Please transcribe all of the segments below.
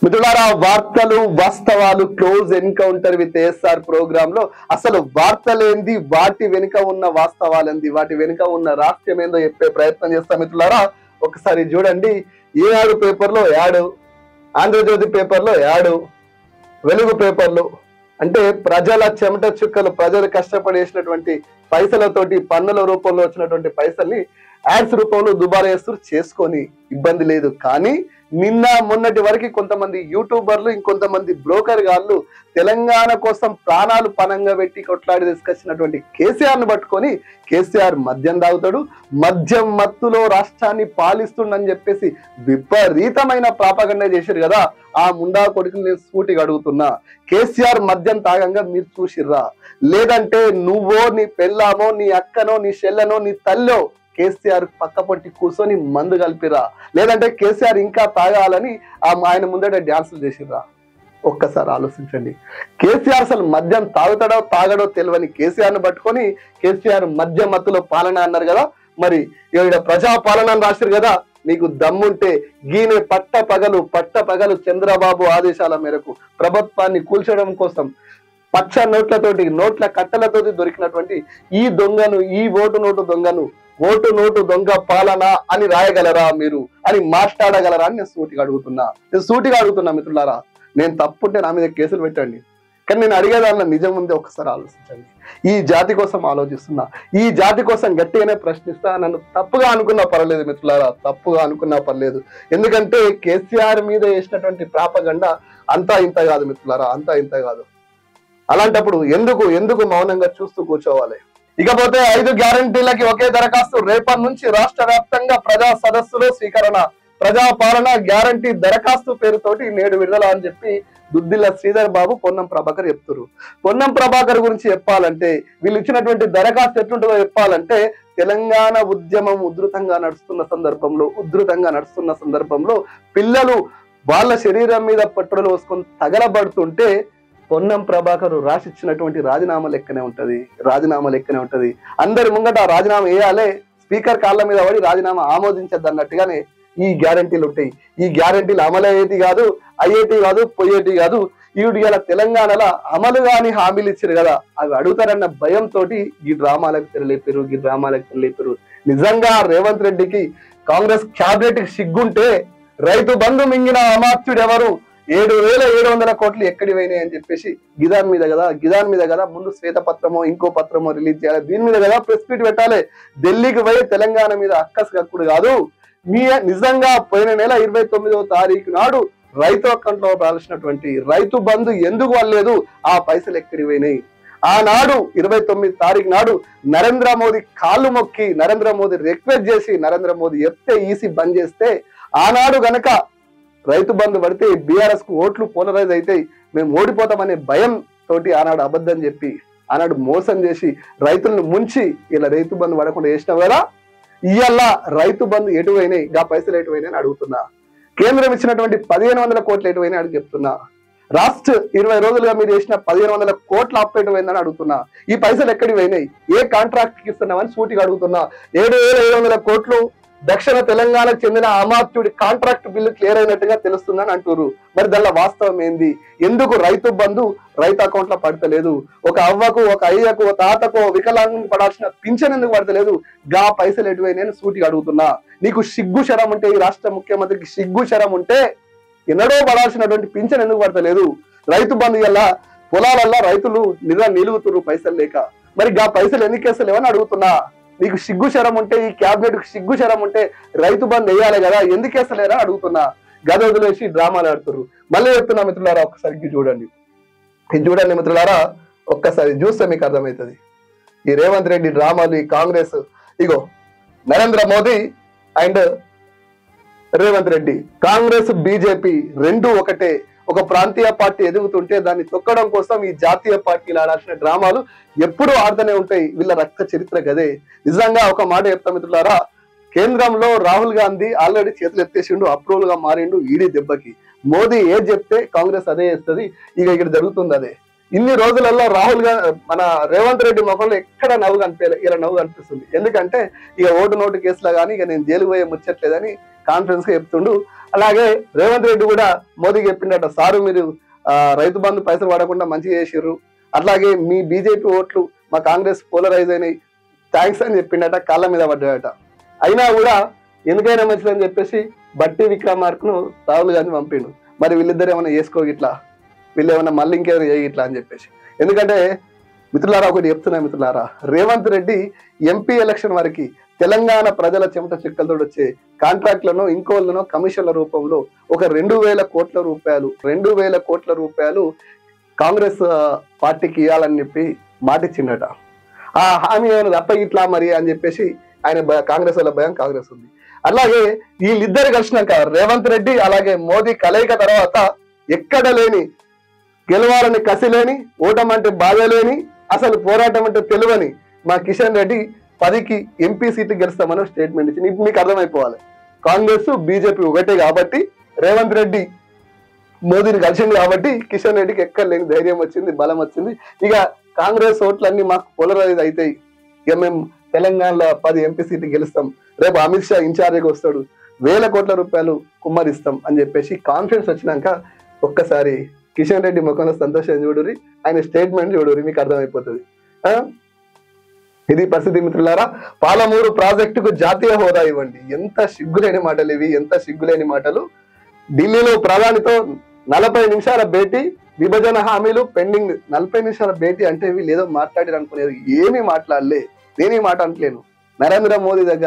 మిత్రులారా, వార్తలు వాస్తవాలు close encounter with ASR program లో అసలు వార్తలేంది, వాటి వెనుక ఉన్న వాస్తవాలేంది, వాటి వెనుక ఉన్న రాష్ట్రం ఏందో చెప్పే ప్రయత్నం చేస్తాం. మిత్రులారా, ఒకసారి చూడండి. ఈనాడు పేపర్లో యాడ్, ఆంధ్రజ్యోతి పేపర్లో యాడ్, వెలుగు పేపర్లు అంటే ప్రజల చెమట చుక్కలు, ప్రజలు కష్టపడేసినటువంటి పైసలతోటి, పన్నుల రూపంలో వచ్చినటువంటి పైసల్ని యాడ్స్ రూపంలో దుబారా చేస్తూ చేసుకొని ఇబ్బంది లేదు. కానీ నిన్న మొన్నటి వరకు కొంతమంది యూట్యూబర్లు, ఇంకొంతమంది బ్రోకర్ గాళ్ళు తెలంగాణ కోసం ప్రాణాలు పనంగా పెట్టి కొట్లాడి తీసుకొచ్చినటువంటి కేసీఆర్ ను పట్టుకొని కేసీఆర్ మద్యం తాగుతాడు, మద్యం మత్తులో రాష్ట్రాన్ని పాలిస్తుండని చెప్పేసి విపరీతమైన ప్రాపగండ చేశారు కదా. ఆ ముండా కొడుకుని నేను సూటిగా అడుగుతున్నా, కేసీఆర్ మద్యం తాగంగా మీరు చూసిర్రా? లేదంటే నువ్వో, నీ పెళ్ళామో, నీ అక్కనో, నీ చెల్లెనో, నీ తల్లో కేసీఆర్ పక్క పొట్టి కూర్చొని మందు కలిపిరా? లేదంటే కేసీఆర్ ఇంకా తాగాలని ఆయన ముందట డ్యాన్సులు చేసిర్రా? ఒక్కసారి ఆలోచించండి. కేసీఆర్ అసలు మద్యం తాగుతాడో తాగడో తెలియని కేసీఆర్ ను పట్టుకొని కేసీఆర్ మద్యం మత్తులో పాలన అన్నారు కదా. మరి ఈవిడ ప్రజా పాలన అని రాశారు కదా. మీకు దమ్ముంటే గీనే పట్టపగలు చంద్రబాబు ఆదేశాల మేరకు ప్రభుత్వాన్ని కూల్చడం కోసం పచ్చ నోట్లతోటి, నోట్ల కట్టలతోటి దొరికినటువంటి ఈ దొంగను, ఈ ఓటు నోటు దొంగ పాలన అని రాయగలరా మీరు, అని మాట్లాడగలరా అని నేను సూటిగా అడుగుతున్నా మిత్రులారా. నేను తప్పుంటే నా మీద కేసులు పెట్టండి, కానీ నేను అడిగేదానిలో నిజం ఉంది. ఒకసారి ఆలోచించండి. ఈ జాతి కోసం ఆలోచిస్తున్నా, ఈ జాతి కోసం గట్టిగానే ప్రశ్నిస్తా. నన్ను తప్పుగా అనుకున్నా పర్లేదు మిత్రులారా, తప్పుగా అనుకున్నా పర్లేదు. ఎందుకంటే కేసీఆర్ మీద వేసినటువంటి ప్రాపగండ అంతా ఇంత కాదు మిత్రులారా, అంతా ఇంత కాదు. అలాంటప్పుడు ఎందుకు మౌనంగా చూస్తూ కూర్చోవాలి? ఇకపోతే 5 గ్యారంటీలకి ఒకే దరఖాస్తు, రేపటి నుంచి రాష్ట్ర వ్యాప్తంగా ప్రజా సదస్సులో స్వీకరణ. ప్రజా పాలన గ్యారంటీ దరఖాస్తు పేరుతోటి నేడు విడుదల అని చెప్పి దుద్దిల్ల శ్రీధర్ బాబు, పొన్నం ప్రభాకర్ చెప్తారు. పొన్నం ప్రభాకర్ గురించి చెప్పాలంటే, వీళ్ళు ఇచ్చినటువంటి దరఖాస్తు ఎట్లుంటుందో చెప్పాలంటే, తెలంగాణ ఉద్యమం ఉధృతంగా నడుస్తున్న సందర్భంలో పిల్లలు వాళ్ళ శరీరం మీద పెట్రోల్ పోసుకొని తగలబడుతుంటే పొన్నం ప్రభాకర్ రాసిచ్చినటువంటి రాజీనామా లెక్కనే ఉంటది. అందరి ముంగట రాజీనామా వేయాలి, స్పీకర్ కాళ్ళ మీద పడి రాజీనామా ఆమోదించద్దు అన్నట్టుగానే ఈ గ్యారంటీలు ఉంటాయి. ఈ గ్యారంటీలు అమలయ్యేటి కాదు, అయ్యేటి కాదు, పోయేటి కాదు. ఈవిడ ఇలా తెలంగాణలో అమలు కాని హామీలు ఇచ్చారు కదా, అవి అడుగుతారన్న భయంతో ఈ డ్రామాలకు తెరలేపారు. నిజంగా రేవంత్ రెడ్డికి, కాంగ్రెస్ క్యాబినెట్ కి సిగ్గుంటే రైతు బంధు మింగిన అమాత్యుడు ఎవరు? 7,700 కోట్లు ఎక్కడి పోయినాయి అని చెప్పేసి గిదాన్ మీద కదా ముందు శ్వేతపత్రమో ఇంకో పత్రమో రిలీజ్ చేయాలి. దీని మీద కదా ప్రెస్ మీట్ పెట్టాలి. ఢిల్లీకి పోయి తెలంగాణ మీద అక్కసుకప్పుడు కాదు. నిజంగా పోయిన నెల 29వ తారీఖు నాడు రైతు అకౌంట్ లో రాల్సినటువంటి రైతు బంధు ఎందుకు వల్లేదు? ఆ పైసలు ఎక్కడి పోయినాయి? ఆనాడు 29 తారీఖు నాడు నరేంద్ర మోదీ కాళ్ళు మొక్కి, నరేంద్ర మోదీ రిక్వెస్ట్ చేసి, నరేంద్ర మోదీ చెప్తే ఈసీ బంద్ చేస్తే, ఆనాడు గనక రైతు బంధు పడితే బీఆర్ఎస్ కు ఓట్లు పోలరైజ్ అయితే మేము ఓడిపోతామనే భయం తోటి ఆనాడు అబద్ధం చెప్పి, ఆనాడు మోసం చేసి రైతులను ముంచి ఇలా రైతు బంధు పడకుండా చేసినావు కదా. ఇవాళ రైతు బంధు ఎటువైనాయి? గా పైసలు ఎటువైనాయి అని అడుగుతున్నా. కేంద్రం ఇచ్చినటువంటి 1,500 కోట్లు ఎటువైనా అని చెప్తున్నా. రాష్ట్ర 20 రోజులుగా మీరు చేసిన 1,500 కోట్ల అప్పు ఎటువైందని అడుగుతున్నా. ఈ పైసలు ఎక్కడికి పోయినాయి? ఏ కాంట్రాక్ట్ కి ఇస్తున్నామని సూటిగా అడుగుతున్నా. 7,700 కోట్లు దక్షిణ తెలంగాణకు చెందిన అమాత్యుడి కాంట్రాక్ట్ బిల్లు క్లియర్ అయినట్టుగా తెలుస్తుందని అంటారు. మరి దానిలో వాస్తవం ఏంది? ఎందుకు రైతు బంధు రైతు అకౌంట్ లో పడతలేదు? ఒక అవ్వకు, ఒక అయ్యకు, ఒక తాతకు, వికలాంగుని పడాల్సిన పింఛన్ ఎందుకు పడతలేదు? గా పైసలు ఎటువైనా సూటిగా అడుగుతున్నా. నీకు సిగ్గు శరం ఉంటే, ఈ రాష్ట్ర ముఖ్యమంత్రికి సిగ్గు శరం ఉంటే ఎన్నడో పడాల్సినటువంటి పింఛన్ ఎందుకు పడతలేదు? రైతు బంధు వల్ల పొలాలల్లో రైతులు నిలుగుతున్నారు పైసలు లేక. మరి గా పైసలు ఎన్నికేస్తలేవని అడుగుతున్నా. నీకు సిగ్గు శరం ఉంటే, ఈ క్యాబినెట్ కు సిగ్గు శరం ఉంటే రైతు బంధు వేయాలి కదా, ఎందుకేస్తలేరా అడుగుతున్నా. గద వదిలేసి డ్రామాలు ఆడుతున్నారు. మళ్ళీ చెప్తున్నా మిత్రులారా, ఒక్కసారి చూడండి మిత్రులారా, ఒక్కసారి చూస్తే మీకు అర్థమవుతుంది ఈ రేవంత్ రెడ్డి డ్రామాలు, ఈ కాంగ్రెస్. ఇగో నరేంద్ర మోదీ అండ్ రేవంత్ రెడ్డి, కాంగ్రెస్ బీజేపీ రెండు ఒకటే. ఒక ప్రాంతీయ పార్టీ ఎదుగుతుంటే దాన్ని తొక్కడం కోసం ఈ జాతీయ పార్టీలు ఆడాల్సిన డ్రామాలు ఎప్పుడూ ఆడుతూనే ఉంటాయి. వీళ్ళ రక్త చరిత్ర గదే. నిజంగా ఒక మాట చెప్తా మిత్రులారా, కేంద్రంలో రాహుల్ గాంధీ ఆల్రెడీ చేతులు ఎత్తేసిండు, అప్రూవల్ గా మారిండు ఈడీ దెబ్బకి. మోదీ ఏది చెప్తే కాంగ్రెస్ అదే చేస్తుంది. ఇక ఇక్కడ జరుగుతుంది అదే. ఇన్ని రోజులలో రాహుల్ గాంధీ మన రేవంత్ రెడ్డి ముఖంలో ఎక్కడ నవ్వు కనిపించలే, ఇలా నవ్వు కనిపిస్తుంది. ఎందుకంటే ఇక ఓటు నోటు కేసులో కానీ ఇక నేను జైలు పోయే ముచ్చట్లేదని కాన్ఫరెన్స్ గా చెప్తుండు. అలాగే రేవంత్ రెడ్డి కూడా మోదీకి చెప్పిండట, సారు మీరు రైతు బంధు పైసలు పడకుండా మంచిగా చేసిర్రు, అట్లాగే మీ బీజేపీ ఓట్లు మా కాంగ్రెస్ పోలరైజ్ అయినాయి, థ్యాంక్స్ అని చెప్పిండట, కాళ్ళ మీద పడ్డాడట. అయినా కూడా ఎందుకైనా మంచిదని చెప్పేసి బట్టి విక్రమార్కను రాహుల్ గాంధీ పంపిండు. మరి వీళ్ళిద్దరు ఏమైనా చేసుకో ఇట్లా, వీళ్ళు ఏమైనా మళ్ళీ ఇంకెవరు చేయి ఇట్లా అని చెప్పేసి. ఎందుకంటే మిత్రులారా ఒకటి చెప్తున్నా మిత్రులారా, రేవంత్ రెడ్డి ఎంపీ ఎలక్షన్ వరకు తెలంగాణ ప్రజల చెమట చిక్కలతో వచ్చే కాంట్రాక్ట్లను ఇంకోళ్ళను కమిషన్ల రూపంలో ఒక 2,000 కోట్ల రూపాయలు కాంగ్రెస్ పార్టీకి ఇవ్వాలని చెప్పి మాటిచ్చిండట. ఆ హామీ ఏమైనా తప్ప ఇట్లా మరి అని చెప్పేసి ఆయన కాంగ్రెస్ వాళ్ళ భయం కాంగ్రెస్ ఉంది. అలాగే వీళ్ళిద్దరు కలిసినాక రేవంత్ రెడ్డి అలాగే మోదీ కలయిక తర్వాత ఎక్కడ లేని గెలవాలని కసి లేని, ఓటమంటే బాధ లేని, అసలు పోరాటం అంటే తెలియని మా కిషన్ రెడ్డి 10కి ఎంపీ సీట్లు గెలుస్తామని స్టేట్మెంట్ ఇచ్చింది. మీకు అర్థమైపోవాలి, కాంగ్రెస్ బీజేపీ ఒకటే కాబట్టి రేవంత్ రెడ్డి మోదీని కలిసింది కాబట్టి కిషన్ రెడ్డికి ఎక్కడ లేని ధైర్యం వచ్చింది, బలం వచ్చింది. ఇక కాంగ్రెస్ ఓట్లన్నీ మాకు పోలరైజ్ అవుతాయి, ఇక మేము తెలంగాణలో 10 ఎంపీ సీట్లు గెలుస్తాం, రేపు అమిత్ షా ఇన్ఛార్జిగా వస్తాడు, 1,000 కోట్ల రూపాయలు కుమ్మరిస్తాం అని చెప్పేసి కాన్ఫిడెన్స్ వచ్చినాక ఒక్కసారి కిషన్ రెడ్డి ముఖంలో సంతోషం చూడురి, ఆయన స్టేట్మెంట్ చూడురి, మీకు అర్థమైపోతుంది. ఇది పరిస్థితి మిత్రులారా. పాలమూరు ప్రాజెక్టుకు జాతీయ హోదా ఇవ్వండి. ఎంత సిగ్గులేని మాటలు ఇవి, ఎంత సిగ్గులేని మాటలు. ఢిల్లీలో ప్రధానితో 40 నిమిషాల భేటీ, విభజన హామీలు పెండింగ్. 40 నిమిషాల భేటీ అంటే వీళ్ళు ఏదో మాట్లాడారు అనుకునేది, ఏమీ మాట్లాడలే. నేనే మాట అంటలేను. నరేంద్ర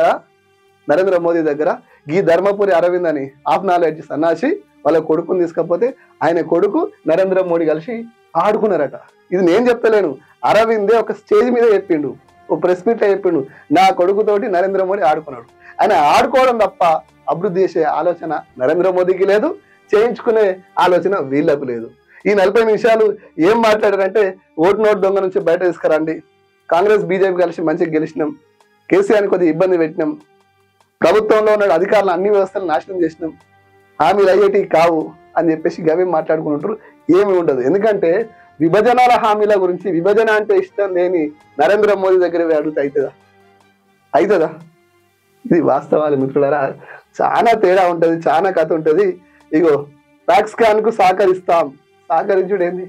మోదీ దగ్గర ఈ ధర్మపురి అరవింద్ అని ఆఫ్ నాలెడ్జ్ సన్నాసి వాళ్ళ కొడుకుని తీసుకపోతే ఆయన కొడుకు నరేంద్ర మోడీ కలిసి ఆడుకున్నారట. ఇది నేను చెప్తలేను, అరవిందే ఒక స్టేజ్ మీద చెప్పిండు, ఓ ప్రెస్ మీట్ లో చెప్పిండు, నా కొడుకుతోటి నరేంద్ర మోడీ ఆడుకున్నాడు. ఆయన ఆడుకోవడం తప్ప అభివృద్ధి చేసే ఆలోచన నరేంద్ర మోదీకి లేదు, చేయించుకునే ఆలోచన వీళ్ళకు లేదు. ఈ 40 నిమిషాలు ఏం మాట్లాడారంటే, ఓటు నోటు దొంగ నుంచి బయట తీసుకురండి, కాంగ్రెస్ బీజేపీ కలిసి మంచిగా గెలిచినాం, కేసీఆర్ని కొద్దిగా ఇబ్బంది పెట్టినాం, ప్రభుత్వంలో ఉన్న అధికారులు అన్ని వ్యవస్థలు నాశనం చేసినాం, హామీలు అయ్యేటి కావు అని చెప్పేసి గవి మాట్లాడుకుంటారు. ఏమి ఉండదు. ఎందుకంటే విభజనాల హామీల గురించి, విభజన అంటే ఇష్టం లేని నరేంద్ర మోదీ దగ్గర అడిగితే అవుతుందా? ఇది వాస్తవాలు మిత్రులారా. చాలా తేడా ఉంటది, చాలా కథ ఉంటది. ఇగో పాక్స్కాన్ కు సహకరించుడేంది?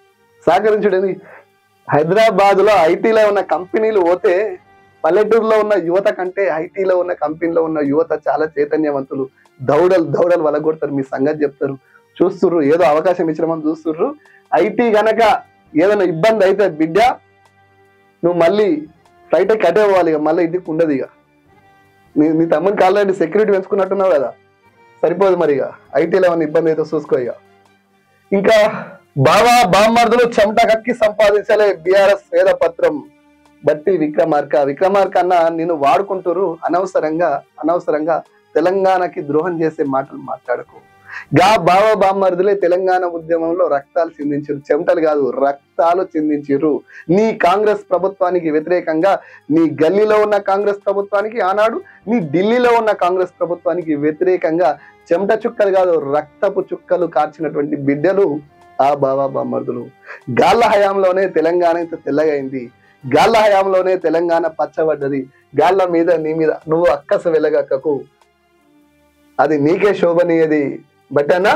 హైదరాబాద్ లో ఐటీలో ఉన్న కంపెనీలు పోతే పల్లెటూరులో ఉన్న యువత కంటే ఐటీలో ఉన్న కంపెనీలో ఉన్న యువత చాలా చైతన్యవంతులు. దౌడలు వలగొడతారు, మీ సంగతి చెప్తారు, చూస్తుర్రు, ఏదో అవకాశం ఇచ్చినామని చూస్తుర్రు. ఐటీ గనక ఏదైనా ఇబ్బంది అయితే బిడ్డ నువ్వు మళ్ళీ ఫ్లైట్ కట్టే పోవాలి, ఇక మళ్ళీ ఇంటికి ఉండదు. ఇక నీ తమ్మునికి ఆల్రెడీ సెక్యూరిటీ పెంచుకున్నట్టున్నావు కదా, సరిపోదు. మరి ఇక ఐటీలో ఏమైనా ఇబ్బంది అయితే చూసుకో. ఇక ఇంకా బామ్మర్దులు చెమట కక్కి సంపాదించలే బీఆర్ఎస్ వేదపత్రం. బట్టి విక్రమార్క అన్న నిన్ను వాడుకుంటారు, అనవసరంగా తెలంగాణకి ద్రోహం చేసే మాటలు మాట్లాడకు. బామ్మర్దులే తెలంగాణ ఉద్యమంలో రక్తాలు చిందించారు, చెమటలు కాదు రక్తాలు చిందించారు. నీ కాంగ్రెస్ ప్రభుత్వానికి వ్యతిరేకంగా, నీ గల్లీలో ఉన్న కాంగ్రెస్ ప్రభుత్వానికి ఆనాడు, నీ ఢిల్లీలో ఉన్న కాంగ్రెస్ ప్రభుత్వానికి వ్యతిరేకంగా చెమట చుక్కలు కాదు రక్తపు చుక్కలు కార్చినటువంటి బిడ్డలు ఆ బామ్మర్దులు. గాళ్ళ హయాంలోనే తెలంగాణ ఇంత తెల్లగైంది, గాళ్ళ హయాంలోనే తెలంగాణ పచ్చబడ్డది. గాళ్ళ మీద నీ మీద నువ్వు అక్కస వెలగక్కకు, అది నీకే శోభనీయది. బట్ అన్నా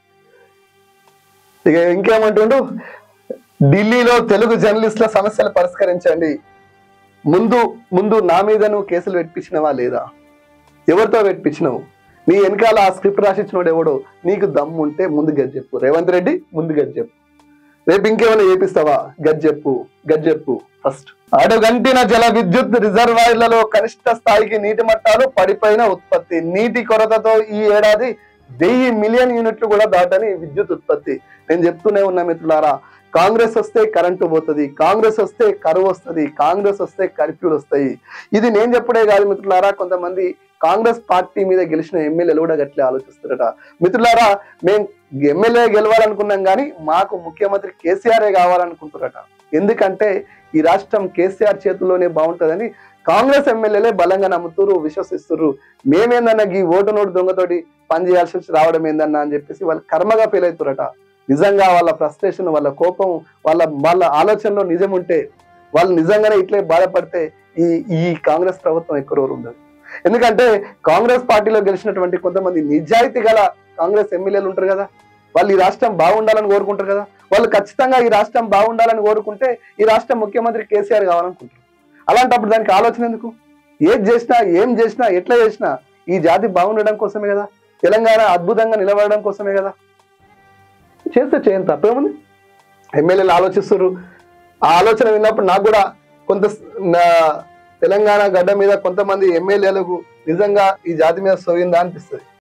ఇక ఇంకేమంటుండు, ఢిల్లీలో తెలుగు జర్నలిస్టుల సమస్యలు పరిష్కరించండి. ముందు నా మీద నువ్వు కేసులు పెట్టించినవా లేదా? ఎవరితో పెట్టించినావు? నీ వెనకాల ఆ స్క్రిప్ట్ రాసిచ్చినోడు ఎవడో? నీకు దమ్ము ఉంటే ముందు గది చెప్పు. రేవంత్ రెడ్డి ముందు గది చెప్పు. రేపు ఇంకేమైనా చేపిస్తావా? గది చెప్పు ఫస్ట్. అడుగంటిన జల విద్యుత్ రిజర్వాయర్లలో కనిష్ట స్థాయికి నీటి మట్టాలు పడిపోయిన ఉత్పత్తి. నీటి కొరతతో ఈ ఏడాది 1000 మిలియన్ యూనిట్లు కూడా దాటని విద్యుత్ ఉత్పత్తి. నేను చెప్తూనే ఉన్నా మిత్రులారా, కాంగ్రెస్ వస్తే కరెంటు పోతుంది, కాంగ్రెస్ వస్తే కరువు వస్తుంది, కాంగ్రెస్ వస్తే కర్ఫ్యూలు వస్తాయి. ఇది నేను చెప్పుడే కాదు మిత్రులారా, కొంతమంది కాంగ్రెస్ పార్టీ మీద గెలిచిన ఎమ్మెల్యేలు కూడా గట్లే ఆలోచిస్తారట. మిత్రులారా, మేము ఎమ్మెల్యే గెలవాలనుకున్నాం కానీ మాకు ముఖ్యమంత్రి కేసీఆరే కావాలనుకుంటారట. ఎందుకంటే ఈ రాష్ట్రం కేసీఆర్ చేతుల్లోనే బాగుంటుందని కాంగ్రెస్ ఎమ్మెల్యేలే బలంగా నమ్ముతురు, విశ్వసిస్తున్నారు. మేమేందన్నా ఈ ఓటు నోటు దొంగతోటి పని చేయాల్సి వచ్చి రావడం ఏందన్నా అని చెప్పేసి వాళ్ళు కర్మగా ఫెయిల్ అవుతారట. నిజంగా వాళ్ళ ఫ్రస్ట్రేషన్, వాళ్ళ కోపం, వాళ్ళ ఆలోచనలో నిజం ఉంటే, వాళ్ళు నిజంగానే ఇట్లే బాధపడితే ఈ ఈ కాంగ్రెస్ ప్రభుత్వం ఎక్కువ రోజులు ఉండదు. ఎందుకంటే కాంగ్రెస్ పార్టీలో గెలిచినటువంటి కొంతమంది నిజాయితీ గల కాంగ్రెస్ ఎమ్మెల్యేలు ఉంటారు కదా, వాళ్ళు ఈ రాష్ట్రం బాగుండాలని కోరుకుంటారు కదా, వాళ్ళు ఖచ్చితంగా ఈ రాష్ట్రం బాగుండాలని కోరుకుంటే ఈ రాష్ట్రం ముఖ్యమంత్రి కేసీఆర్ కావాలనుకుంటారు. అలాంటప్పుడు దానికి ఆలోచన ఎందుకు? ఏది చేసినా, ఏం చేసినా, ఎట్లా చేసినా ఈ జాతి బాగుండడం కోసమే కదా, తెలంగాణ అద్భుతంగా నిలబడడం కోసమే కదా. చేస్తే చేయని తప్పేముంది? ఎమ్మెల్యేలు ఆలోచిస్తారు. ఆ ఆలోచన విన్నప్పుడు నాకు కూడా కొంత తెలంగాణ గడ్డ మీద కొంతమంది ఎమ్మెల్యేలకు నిజంగా ఈ జాతి మీద సోయిందా అనిపిస్తుంది.